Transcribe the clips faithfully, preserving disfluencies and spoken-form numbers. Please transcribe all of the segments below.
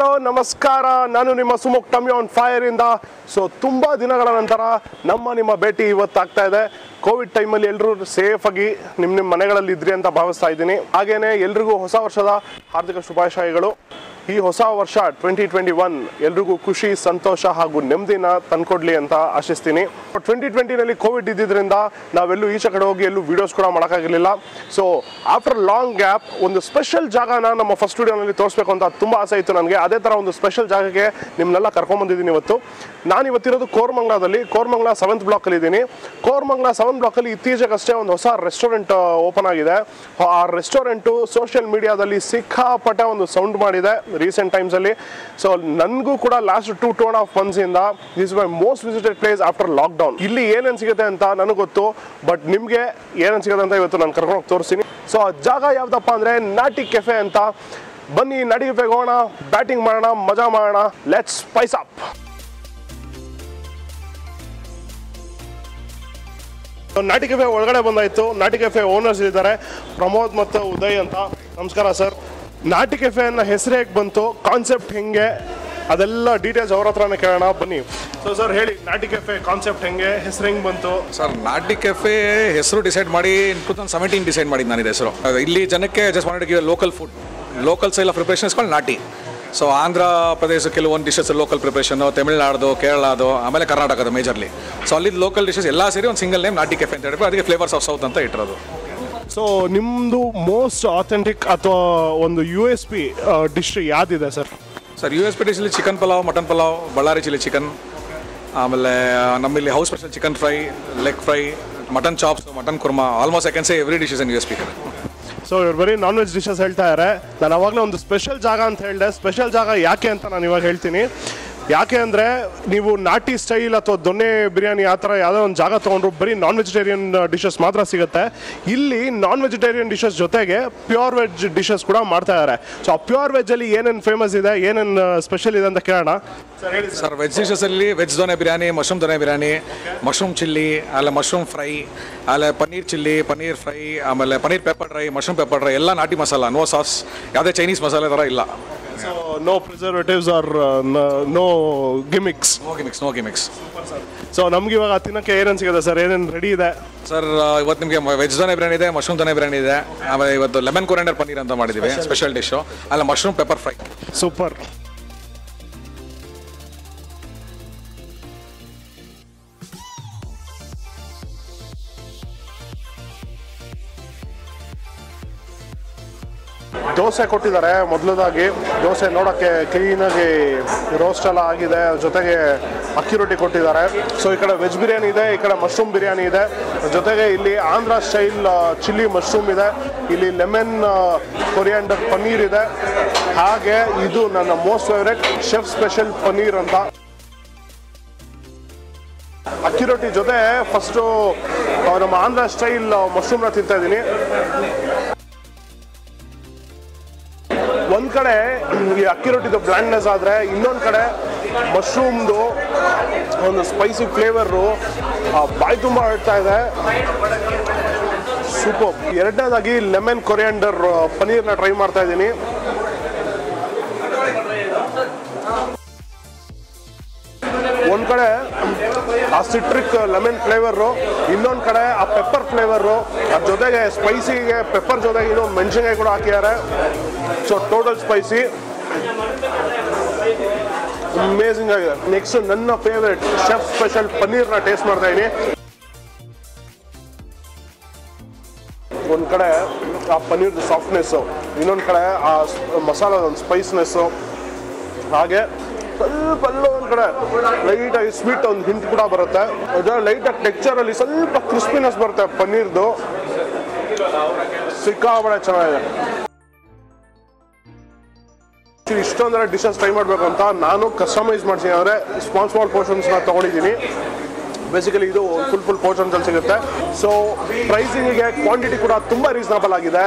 Hello ನಮಸ್ಕಾರ, ನಾನು ನಿಮ್ಮ ಸುಮುಖ್ ಟಮ್ಮಿ ಆನ್ ಫೈರ್ ಇಂದ. ಸೊ ತುಂಬ ದಿನಗಳ ನಂತರ ನಮ್ಮ ನಿಮ್ಮ ಭೇಟಿ ಇವತ್ತು ಆಗ್ತಾ ಇದೆ. ಕೋವಿಡ್ ಟೈಮಲ್ಲಿ ಎಲ್ಲರೂ ಸೇಫ್ ಆಗಿ ನಿಮ್ಮ ನಿಮ್ಮ ಮನೆಗಳಲ್ಲಿ ಇದ್ರಿ ಅಂತ ಭಾವಿಸ್ತಾ ಇದ್ದೀನಿ. ಹಾಗೇನೆ ಎಲ್ರಿಗೂ ಹೊಸ ವರ್ಷದ ಹಾರ್ದಿಕ ಶುಭಾಶಯಗಳು. ಈ ಹೊಸ ವರ್ಷ ಟ್ವೆಂಟಿ ಟ್ವೆಂಟಿ ಒನ್ ಎಲ್ರಿಗೂ ಖುಷಿ, ಸಂತೋಷ ಹಾಗೂ ನೆಮ್ಮದಿನ ತಂದ್ಕೊಡ್ಲಿ ಅಂತ ಆಶಿಸ್ತೀನಿ. ಟ್ವೆಂಟಿ ಟ್ವೆಂಟಿನಲ್ಲಿ ಕೋವಿಡ್ ಇದ್ದಿದ್ದರಿಂದ ನಾವೆಲ್ಲೂ ಈಚೆ ಕಡೆ ಹೋಗಿ ಎಲ್ಲೂ ವೀಡಿಯೋಸ್ ಕೂಡ ಮಾಡೋಕ್ಕಾಗಿರಲಿಲ್ಲ. ಸೊ ಆಫ್ಟರ್ ಲಾಂಗ್ ಗ್ಯಾಪ್ ಒಂದು ಸ್ಪೆಷಲ್ ಜಾಗನ ನಮ್ಮ ಫಸ್ಟ್ ವಿಡಿಯೋನಲ್ಲಿ ತೋರಿಸ್ಬೇಕು ಅಂತ ತುಂಬ ಆಸೆ ಇತ್ತು ನನಗೆ. ಅದೇ ಥರ ಒಂದು ಸ್ಪೆಷಲ್ ಜಾಗಕ್ಕೆ ನಿಮ್ಮನ್ನೆಲ್ಲ ಕರ್ಕೊಂಡ್ಬಂದಿದ್ದೀನಿ ಇವತ್ತು. ನಾನು ಇವತ್ತಿರೋದು ಕೋರಮಂಗಲದಲ್ಲಿ, ಕೋರಮಂಗಲ ಸೆವೆಂತ್ ಬ್ಲಾಕಲ್ಲಿ ಇದ್ದೀನಿ. ಕೋರಮಂಗಲ ಸೆವೆಂತ್ ಬ್ಲಾಕಲ್ಲಿ ಇತ್ತೀಚೆಗಷ್ಟೇ ಒಂದು ಹೊಸ ರೆಸ್ಟೋರೆಂಟ್ ಓಪನ್ ಆಗಿದೆ. ಆ ರೆಸ್ಟೋರೆಂಟು ಸೋಷಿಯಲ್ ಮೀಡಿಯಾದಲ್ಲಿ ಸಿಕ್ಕಾಪಟ್ಟೆ ಒಂದು ಸೌಂಡ್ ಮಾಡಿದೆ ರೀಸೆಂಟ್ ಟೈಮ್ಸಲ್ಲಿ. ಸೊ ನನಗೂ ಕೂಡ last two two and half ಮಂತ್ಸಿಂದ this my most visited place after lockdown. ಇಲ್ಲಿ ಏನೇನು ಸಿಗುತ್ತೆ ಅಂತ ನನಗೆ ಗೊತ್ತು, ಬಟ್ ನಿಮಗೆ ಏನೇನು ಸಿಗುತ್ತೆ ಅಂತ ಇವತ್ತು ನಾನು ಕರ್ಕೊಂಡು ಹೋಗಿ ತೋರಿಸ್ತೀನಿ. ಸೊ ಆ ಜಾಗ ಯಾವುದಪ್ಪ ಅಂದರೆ ನಾಟಿ ಕೆಫೆ ಅಂತ. ಬನ್ನಿ ನಾಟಿ ಕೆಫೆಗೆ ಹೋಗೋಣ, ಬ್ಯಾಟಿಂಗ್ ಮಾಡೋಣ, ಮಜಾ ಮಾಡೋಣ. Let's spice up. Naati cafe ಒಳಗಡೆ ಬಂದಾಯಿತು. ನಾಟಿ ಕೆಫೆ ಓನರ್ಸ್ ಇದ್ದಾರೆ, ಪ್ರಮೋದ್ ಮತ್ತು ಉದಯ್ ಅಂತ. ನಮಸ್ಕಾರ ಸರ್. ನಾಟಿ ಕೆಫೆ ಅನ್ನೋ ಹೆಸರು ಹೇಗೆ ಬಂತು, ಕಾನ್ಸೆಪ್ಟ್ ಹೆಂಗೆ, ಅದೆಲ್ಲ ಡೀಟೇಲ್ಸ್ ಅವ್ರ ಹತ್ರನೇ ಕೇಳೋಣ ಬನ್ನಿ. ಸೊ ಸರ್ ಹೇಳಿ, ನಾಟಿ ಕೆಫೆ ಕಾನ್ಸೆಪ್ಟ್ ಹೆಂಗೆ, ಹೆಸರು ಹೆಂಗೆ ಬಂತು? ಸರ್ ನಾಟಿ ಕೆಫೆ ಹೆಸರು ಡಿಸೈಡ್ ಮಾಡಿ ಟೂ ತೌಸಂಡ್ ಸೆವೆಂಟೀನ್ ಡಿಸೈಡ್ ಮಾಡಿದ್ದು ನಾನು ಹೆಸರು. ಇಲ್ಲಿ ಜನಕ್ಕೆ just wanted to give local food, local style of preparation is called naati. So Andhra Pradesh ಕೆಲವೊಂದು ಡಿಶಸ್ ಲೋಕಲ್ ಪ್ರಿಪ್ರೇಷನು, ತಮಿಳ್ನಾಡು, ಕೇರಳದು, ಆಮೇಲೆ ಕರ್ನಾಟಕದ ಮೇಜರ್ಲಿ. ಸೊ ಅಲ್ಲಿದ್ದು ಲೋಕಲ್ ಡಿಶಸ್ ಎಲ್ಲ ಸೇರಿ ಒಂದು ಸಿಂಗಲ್ ನೇಮ್ ನಾಟಿ ಕೆಫೆ ಅಂತ ಹೇಳಿದ್ರೆ ಅದಕ್ಕೆ ಫ್ಲೇವರ್ಸ್ ಆಫ್ ಸೌತ್ ಅಂತ ಇಟ್ಟಿರೋದು. ಸೊ ನಿಮ್ಮದು ಮೋಸ್ಟ್ ಆಥೆಂಟಿಕ್ ಅಥವಾ ಒಂದು ಯು ಎಸ್ ಪಿ ಡಿಶ್ ಯಾವುದಿದೆ sir? Sir U S P ಡಿಶಲ್ಲಿ chicken pulao, mutton pulao, Bellary chilli chicken, ಆಮೇಲೆ ನಮ್ಮಲ್ಲಿ house special chicken fry, leg fry, mutton chops, mutton kurma, almost I can say every dishes in U S P. So ಇವ್ರು ಬರೀ non veg dishes ಹೇಳ್ತಾ ಇದ್ದಾರೆ. ನಾನು ಅವಾಗಲೇ ಒಂದು ಸ್ಪೆಷಲ್ ಜಾಗ ಅಂತ ಹೇಳಿದೆ. ಸ್ಪೆಷಲ್ ಜಾಗ ಯಾಕೆ ಅಂತ ನಾನು ಇವಾಗ ಹೇಳ್ತೀನಿ. ಯಾಕೆ ಅಂದರೆ ನೀವು ನಾಟಿ ಸ್ಟೈಲ್ ಅಥವಾ ದೊನ್ನೆ ಬಿರಿಯಾನಿ ಆ ಥರ ಯಾವುದೋ ಒಂದು ಜಾಗ ತೊಗೊಂಡ್ರು ಬರೀ ನಾನ್ ವೆಜಿಟೇರಿಯನ್ ಡಿಶಸ್ ಮಾತ್ರ ಸಿಗುತ್ತೆ. ಇಲ್ಲಿ ನಾನ್ ವೆಜಿಟೇರಿಯನ್ ಡಿಶಸ್ ಜೊತೆಗೆ ಪ್ಯೂರ್ ವೆಜ್ ಡಿಶಸ್ ಕೂಡ ಮಾಡ್ತಾ ಇದ್ದಾರೆ. ಸೊ ಆ ಪ್ಯೂರ್ ವೆಜ್ಜಲ್ಲಿ ಏನೇನು ಫೇಮಸ್ ಇದೆ, ಏನೇನು ಸ್ಪೆಷಲ್ ಇದೆ ಅಂತ ಕೇಳೋಣ. ಸರ್ ಹೇಳಿ ಸರ್. ವೆಜ್ ಡಿಶಸಲ್ಲಿ veg donne biryani, mushroom donne biryani, mushroom chilli, ಆಮೇಲೆ ಮಶ್ರೂಮ್ ಫ್ರೈ, ಆಮೇಲೆ ಪನ್ನೀರ್ ಚಿಲ್ಲಿ, ಪನ್ನೀರ್ ಫ್ರೈ, ಆಮೇಲೆ paneer pepper dry, mushroom pepper dry, ಎಲ್ಲ ನಾಟಿ ಮಸಾಲ, ನೋ ಸಾಸ್, ಯಾವುದೇ ಚೈನೀಸ್ ಮಸಾಲೆ ಥರ ಇಲ್ಲ. So no preservatives or no gimmicks. No gimmicks no gimmicks so ನಮ್ಗೆ ಇವಾಗ ತಿನ್ನಕ್ಕೆ ಏನೇನು ಸಿಗುತ್ತೆ ಸರ್, ಏನೇನು ರೆಡಿ ಇದೆ? ಸರ್ ಇವತ್ತು ನಿಮಗೆ ವೆಜ್ ದೊನೆ ಬಿರಿಯಾನಿ ಇದೆ, ಮಶ್ರೂಮ್ ದೊನೆ ಬಿರಿಯಾನಿ ಇದೆ, ಆಮೇಲೆ ಇವತ್ತು ಲೆಮನ್ ಕೊರಿಯಾಂಡರ್ ಪನ್ನೀರ್ ಅಂತ ಮಾಡಿದ್ದೀವಿ ಸ್ಪೆಷಲ್ ಡಿಶು, ಆಮೇಲೆ mushroom pepper fry. Super. Dosa ಕೊಟ್ಟಿದ್ದಾರೆ. ಮೊದಲದಾಗಿ ದೋಸೆ ನೋಡೋಕ್ಕೆ ಕ್ಲೀನಾಗಿ ರೋಸ್ಟ್ ಎಲ್ಲ ಆಗಿದೆ, ಜೊತೆಗೆ ಅಕ್ಕಿ ರೊಟ್ಟಿ ಕೊಟ್ಟಿದ್ದಾರೆ. ಸೊ ಈ ಕಡೆ ವೆಜ್ ಬಿರಿಯಾನಿ ಇದೆ, ಈ ಕಡೆ ಮಶ್ರೂಮ್ ಬಿರಿಯಾನಿ ಇದೆ, ಜೊತೆಗೆ ಇಲ್ಲಿ ಆಂಧ್ರ ಸ್ಟೈಲ್ ಚಿಲ್ಲಿ ಮಶ್ರೂಮ್ ಇದೆ, ಇಲ್ಲಿ ಲೆಮನ್ ಕೊರಿಯಾಂಡರ್ ಪನ್ನೀರ್ ಇದೆ, ಹಾಗೆ ಇದು ನನ್ನ most favourite chef special paneer ಅಂತ. ಅಕ್ಕಿ ರೊಟ್ಟಿ ಜೊತೆ ಫಸ್ಟು ನಮ್ಮ ಆಂಧ್ರ ಸ್ಟೈಲ್ ಮಶ್ರೂಮ್ನ ತಿಂತಾ ಇದ್ದೀನಿ. ಒಂದು ಕಡೆ ಈ ಅಕ್ಕಿ ರೊಟ್ಟಿದು ಬ್ಲ್ಯಾಂಡ್ನೆಸ್ ಆದರೆ, ಇನ್ನೊಂದು ಕಡೆ ಮಶ್ರೂಮ್ದು ಒಂದು ಸ್ಪೈಸಿ ಫ್ಲೇವರು ಬಾಯಿ ತುಂಬ ಇಡ್ತಾ ಇದೆ. ಸೂಪರ್. ಎರಡನೇದಾಗಿ ಲೆಮನ್ ಕೊರಿಯಾಂಡರ್ ಪನ್ನೀರ್ನ ಟ್ರೈ ಮಾಡ್ತಾ ಇದ್ದೀನಿ. ಒಂದು ಕಡೆ ಆ ಸಿಟ್ರಿಕ್ ಲೆಮನ್ ಫ್ಲೇವರು, ಇನ್ನೊಂದು ಕಡೆ ಆ ಪೆಪ್ಪರ್ ಫ್ಲೇವರು, ಅದ್ರ ಜೊತೆಗೆ ಸ್ಪೈಸಿಗೆ ಪೆಪ್ಪರ್ ಜೊತೆಗೆ ಇನ್ನೊಂದು ಮೆಣಸಿನ್ಕಾಯಿ ಕೂಡ ಹಾಕಿದ್ದಾರೆ. ಸೊ ಟೋಟಲ್ ಸ್ಪೈಸಿ ಅಮೇಝಿಂಗ್ ಆಗಿದೆ. ನೆಕ್ಸ್ಟ್ ನನ್ನ ಫೇವ್ರೆಟ್ ಶೆಫ್ ಸ್ಪೆಷಲ್ ಪನ್ನೀರ್ನ ಟೇಸ್ಟ್ ಮಾಡ್ತಾ ಇದ್ದೀನಿ. ಒಂದು ಕಡೆ ಆ ಪನ್ನೀರ್ದು ಸಾಫ್ಟ್ನೆಸ್ಸು, ಇನ್ನೊಂದು ಕಡೆ ಆ ಮಸಾಲದ ಒಂದು ಸ್ಪೈಸ್ನೆಸ್ಸು, ಹಾಗೆ ಸ್ವಲ್ಪ ಅಲ್ಲೋ ಒಂದು ಕಡೆ ಲೈಟಾಗಿ ಸ್ವೀಟ್ ಒಂದು ಹಿಂಟ್ ಕೂಡ ಬರುತ್ತೆ. ಅದರ ಲೈಟಾಗಿ ಟೆಕ್ಚರಲ್ಲಿ ಸ್ವಲ್ಪ ಕ್ರಿಸ್ಪಿನೆಸ್ ಬರುತ್ತೆ ಪನ್ನೀರ್ದು. ಸಿಕ್ಕಾಬಳೆ ಚೆನ್ನಾಗಿದೆ. ಇಷ್ಟೊಂದರ ಡಿಶಸ್ ಟ್ರೈ ಮಾಡಬೇಕು ಅಂತ ನಾನು ಕಸ್ಟಮೈಸ್ ಮಾಡ್ತೀನಿ. ಅಂದರೆ ಸ್ಮಾಲ್ ಸ್ಮಾಲ್ ಪೋರ್ಷನ್ಸ್ನ ತೊಗೊಂಡಿದ್ದೀನಿ. ಬೇಸಿಕಲಿ ಇದು ಫುಲ್ ಫುಲ್ ಪೋರ್ಷನ್ಸಲ್ಲಿ ಸಿಗುತ್ತೆ. ಸೊ ಪ್ರೈಸಿಂಗಿಗೆ ಕ್ವಾಂಟಿಟಿ ಕೂಡ ತುಂಬ ರೀಸನಬಲ್ ಆಗಿದೆ.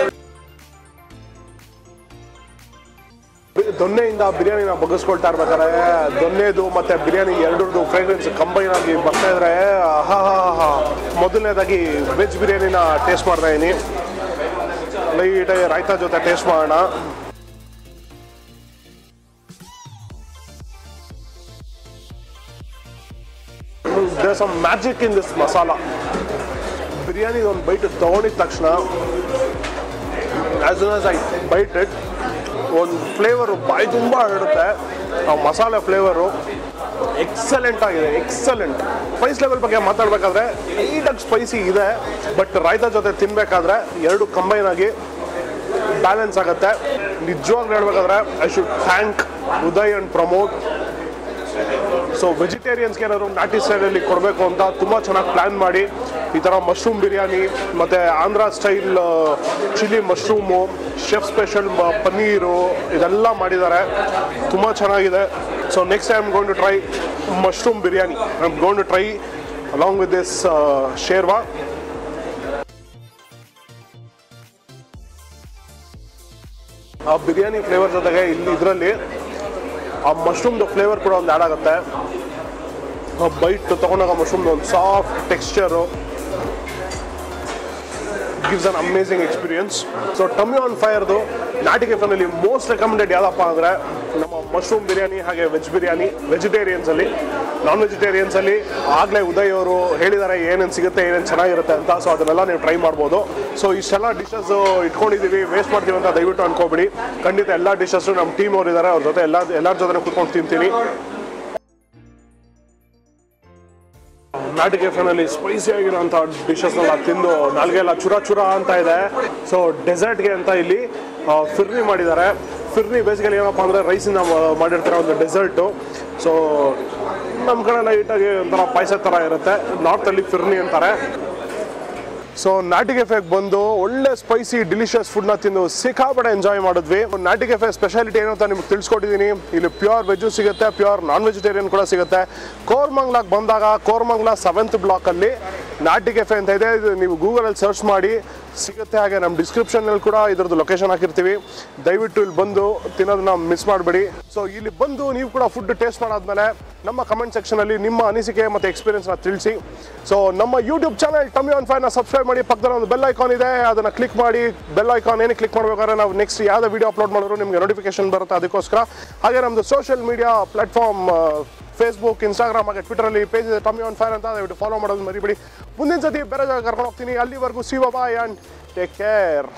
ದೊನ್ನೆಯಿಂದ ಬಿರಿಯಾನಿನ ಬಗ್ಗಿಸ್ಕೊಳ್ತಾ ಇರ್ಬೇಕಾದ್ರೆ ದೊನ್ನೆದು ಮತ್ತು ಬಿರಿಯಾನಿ ಎರಡರದ್ದು ಫ್ರೇಗ್ರೆನ್ಸ್ ಕಂಬೈನ್ ಆಗಿ ಬರ್ತಾ ಇದ್ರೆ ಹಾ ಹಾ ಹಾ. ಮೊದಲನೇದಾಗಿ ವೆಜ್ ಬಿರಿಯಾನಿನ ಟೇಸ್ಟ್ ಮಾಡ್ತಾ ಇದ್ದೀನಿ. ಲೈಟಾಗಿ ರಾಯ್ತಾ ಜೊತೆ ಟೇಸ್ಟ್ ಮಾಡೋಣ. There some magic in this masala. Biryani ಒಂದು ಬೈಟ್ ತೊಗೊಂಡಿದ ತಕ್ಷಣ as soon as I bite it ಒಂದು ಫ್ಲೇವರು ಬಾಯಿ ತುಂಬ ಹರಡುತ್ತೆ. ಆ ಮಸಾಲೆ ಫ್ಲೇವರು ಎಕ್ಸಲೆಂಟ್ ಆಗಿದೆ, ಎಕ್ಸಲೆಂಟ್. ಸ್ಪೈಸ್ ಲೆವೆಲ್ ಬಗ್ಗೆ ಮಾತಾಡಬೇಕಾದ್ರೆ ಲೈಟಾಗಿ ಸ್ಪೈಸಿ ಇದೆ, ಬಟ್ ರಾಯ್ತಾ ಜೊತೆ ತಿನ್ನಬೇಕಾದ್ರೆ ಎರಡು ಕಂಬೈನ್ ಆಗಿ ಬ್ಯಾಲೆನ್ಸ್ ಆಗುತ್ತೆ. ನಿಜವಾಗ್ಲೂ ಹೇಳ್ಬೇಕಾದ್ರೆ I should thank Uday and Pramod. So ವೆಜಿಟೇರಿಯನ್ಸ್ಗೆ ಏನಾದ್ರು ನಾಟಿ ಸ್ಟೈಲಲ್ಲಿ ಕೊಡಬೇಕು ಅಂತ ತುಂಬ ಚೆನ್ನಾಗಿ ಪ್ಲ್ಯಾನ್ ಮಾಡಿ ಈ ಥರ ಮಶ್ರೂಮ್ ಬಿರಿಯಾನಿ ಮತ್ತು Andhra style chilli mushroom, chef special paneer ಇದೆಲ್ಲ ಮಾಡಿದ್ದಾರೆ. ತುಂಬ ಚೆನ್ನಾಗಿದೆ. So next I am going to try mushroom biryani. I am going to try along with this sherwa. ಆ ಬಿರಿಯಾನಿ ಫ್ಲೇವರ್ ಜೊತೆಗೆ ಇಲ್ಲಿ ಇದರಲ್ಲಿ ಆ ಮಶ್ರೂಮ್ದು ಫ್ಲೇವರ್ ಕೂಡ ಒಂದು ಆ್ಯಡ್ ಆಗುತ್ತೆ. ಬೈಟ್ ತೊಗೊಂಡಾಗ ಮಶ್ರೂಮ್ದು ಒಂದು soft texture gives an amazing experience. So tummy on ಫೈರ್ದು ನಾಟಿ ಕೆಫೆನಲ್ಲಿ ಮೋಸ್ಟ್ ರೆಕಮೆಂಡೆಡ್ ಯಾವುದಪ್ಪ ಅಂದರೆ ನಮ್ಮ ಮಶ್ರೂಮ್ ಬಿರಿಯಾನಿ, ಹಾಗೆ ವೆಜ್ ಬಿರಿಯಾನಿ. ವೆಜಿಟೇರಿಯನ್ಸಲ್ಲಿ, ನಾನ್ ವೆಜಿಟೇರಿಯನ್ಸಲ್ಲಿ ಆಗಲೇ ಉದಯ್ ಅವರು ಹೇಳಿದ್ದಾರೆ ಏನೇನು ಸಿಗುತ್ತೆ, ಏನೇನು ಚೆನ್ನಾಗಿರುತ್ತೆ ಅಂತ. ಸೊ ಅದನ್ನೆಲ್ಲ ನೀವು ಟ್ರೈ ಮಾಡ್ಬೋದು. ಸೊ ಇಷ್ಟೆಲ್ಲ ಡಿಶಸ್ ಇಟ್ಕೊಂಡಿದ್ದೀವಿ, ವೇಸ್ಟ್ ಮಾಡ್ತೀವಿ ಅಂತ ದಯವಿಟ್ಟು ಅನ್ಕೋಬಿಡಿ. ಖಂಡಿತ ಎಲ್ಲ ಡಿಶಸ್ಸು ನಮ್ಮ ಟೀಮ್ ಅವರು ಇದ್ದಾರೆ, ಅವ್ರ ಜೊತೆ ಎಲ್ಲ ಎಲ್ಲರ ಜೊತೆ ಕೂತ್ಕೊಂಡು ತಿಂತೀನಿ. ನಾಟಿ ಕೆಫೆನಲ್ಲಿ ಸ್ಪೈಸಿ ಆಗಿರೋಂಥ ಡಿಶಸ್ನೆಲ್ಲ ತಿಂದು ನಾಲ್ಗೆಲ್ಲ ಚುರ ಚುರ ಅಂತ ಇದೆ. ಸೊ ಡೆಸರ್ಟ್ಗೆ ಅಂತ ಇಲ್ಲಿ ಫಿರ್ನಿ ಮಾಡಿದ್ದಾರೆ. ಫಿರ್ನಿ ಬೇಸಿಕಲಿ ಏನಪ್ಪ ಅಂದರೆ ರೈಸಿಂದ ಮಾಡಿರ್ತಾರೆ ಒಂದು ಡೆಸರ್ಟು. ಸೊ ನಮ್ಮ ಕಡೆ ಲೈಟಾಗಿ ಒಂಥರ ಪಾಯಸ ಥರ ಇರುತ್ತೆ, ನಾರ್ತಲ್ಲಿ ಫಿರ್ನಿ ಅಂತಾರೆ. ಸೊ ನಾಟಿ ಕೆಫೆಗೆ ಬಂದು ಒಳ್ಳೆ ಸ್ಪೈಸಿ ಡಿಲಿಷಿಯಸ್ ಫುಡ್ನ ತಿಂದು ಸಿಕ್ಕಾಪಟ್ಟೆ ಎಂಜಾಯ್ ಮಾಡಿದ್ವಿ. ನಾಟಿ ಕೆಫೆ ಸ್ಪೆಷಾಲಿಟಿ ಏನು ಅಂತ ನಿಮ್ಗೆ ತಿಳಿಸ್ಕೊಟ್ಟಿದ್ದೀನಿ. ಇಲ್ಲಿ ಪ್ಯೂರ್ ವೆಜ್ಜು ಸಿಗುತ್ತೆ, ಪ್ಯೂರ್ ನಾನ್ ವೆಜಿಟೇರಿಯನ್ ಕೂಡ ಸಿಗುತ್ತೆ. ಕೋರ್ಮಂಗ್ಲಾಗೆ ಬಂದಾಗ ಕೋರ್ಮಂಗ್ಲಾ ಸೆವೆಂತ್ ಬ್ಲಾಕಲ್ಲಿ ನಾಟಿ ಕೆಫೆ ಅಂತ ಇದೆ. ಇದು ನೀವು ಗೂಗಲಲ್ಲಿ ಸರ್ಚ್ ಮಾಡಿ ಸಿಗುತ್ತೆ. ಹಾಗೆ ನಮ್ಮ ಡಿಸ್ಕ್ರಿಪ್ಷನ್ನಲ್ಲಿ ಕೂಡ ಇದ್ರದ್ದು ಲೊಕೇಶನ್ ಹಾಕಿರ್ತೀವಿ. ದಯವಿಟ್ಟು ಇಲ್ಲಿ ಬಂದು ತಿನ್ನೋದನ್ನ ಮಿಸ್ ಮಾಡಬೇಡಿ. ಸೊ ಇಲ್ಲಿ ಬಂದು ನೀವು ಕೂಡ ಫುಡ್ ಟೇಸ್ಟ್ ಮಾಡಾದ್ಮೇಲೆ ನಮ್ಮ ಕಮೆಂಟ್ ಸೆಕ್ಷನಲ್ಲಿ ನಿಮ್ಮ ಅನಿಸಿಕೆ ಮತ್ತು ಎಕ್ಸ್ಪೀರಿಯನ್ಸ್ನ ತಿಳಿಸಿ. ಸೊ ನಮ್ಮ ಯೂಟ್ಯೂಬ್ ಚಾನಲ್ ಟಮ್ಮಿ ಆನ್ ಫೈರ್ನ ಸಬ್ಸ್ಕ್ರೈಬ್ ಮಾಡಿ. ಪಕ್ಕದಲ್ಲಿ ಒಂದು ಬೆಲ್ ಐಕಾನ್ ಇದೆ, ಅದನ್ನು ಕ್ಲಿಕ್ ಮಾಡಿ. ಬೆಲ್ ಐಕಾನ್ ಏನಕ್ಕೆ ಕ್ಲಿಕ್ ಮಾಡಬೇಕಾದ್ರೆ ನಾವು ನೆಕ್ಸ್ಟ್ ಯಾವುದೇ ವೀಡಿಯೋ ಅಪ್ಲೋಡ್ ಮಾಡಿದ್ರು ನಿಮಗೆ ನೋಟಿಫಿಕೇಶನ್ ಬರುತ್ತೆ, ಅದಕ್ಕೋಸ್ಕರ. ಹಾಗೆ ನಮ್ಮದು social media platform Facebook, Instagram ಹಾಗೆ ಟ್ವಿಟರಲ್ಲಿ ಪೇಜ್ ಇದೆ ಟಮ್ಮಿ ಆನ್ ಫೈರ್ ಅಂತ. ದಯವಿಟ್ಟು ಫಾಲೋ ಮಾಡೋದು ಮರಿಬೇಡಿ. ಮುಂದಿನ ಸತಿ ಬೇರೆ ಜಾಗ ಕರ್ಕೊಂಡು ಹೋಗ್ತೀನಿ. ಅಲ್ಲಿವರೆಗೂ see bye and take care.